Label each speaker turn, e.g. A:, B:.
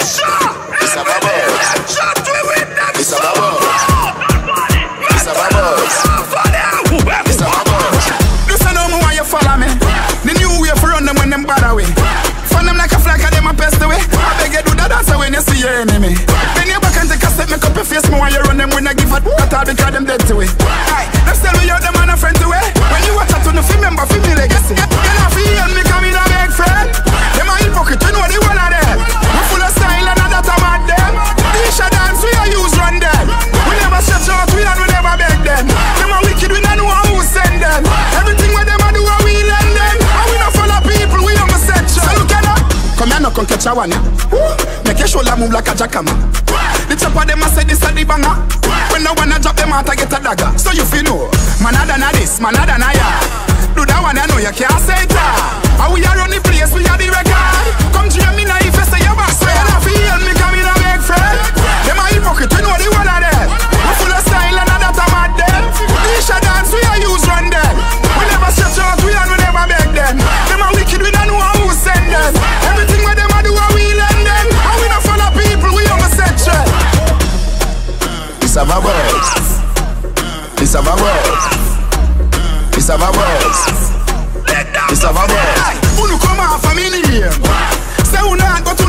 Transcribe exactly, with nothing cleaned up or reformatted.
A: It's a bubbles. It's a bubbles. It's a bubbles. It's a bubbles.
B: Listen to me why you follow me. The new way for run them when them bad away. Fun them like a flag and them a pest away. I beg you do that dance when you see your enemy. Then you back and take a step, make up your face me while you run them when I give a cut all because them dead to it. Aye, them still me out them and a friend to it. When you watch out to the film, remember film me legacy. You not feel me coming a big friend. Them a hypocrite, you know the one of them. We full of style and that I'm at them. These are dance we a use run them. We never stretch out, we and we never beg them. Them a wicked, we don't know who send them. Everything what them a do, we lend them. And we not follow people, we don't set you. So look at that. Come here, no come catch a one, yeah. Make your shoulder move like a jackhammer. The chopper them a say this a the banger. When no one a drop them out, I get a dagger. So you feel no, man a than a this, man a than a ya. Do that one, I know you can't say it. And we are on the place, we are the record. Come to me now if you say your boss. So you not feel me coming a big friend. Them a hypocrite, you know the one of them. We full of style and that I'm at them. These a dance, we a use run them. We never stretch out, we and we never beg them. Them a wicked, we don't know who send them. Everything what them a do, we lend them. And we not follow people, we on the section.
A: It's a bubbles. It's a bubbles. It's a bubbles. It's a bubbles.
B: Who come off a mini here? Say who not go to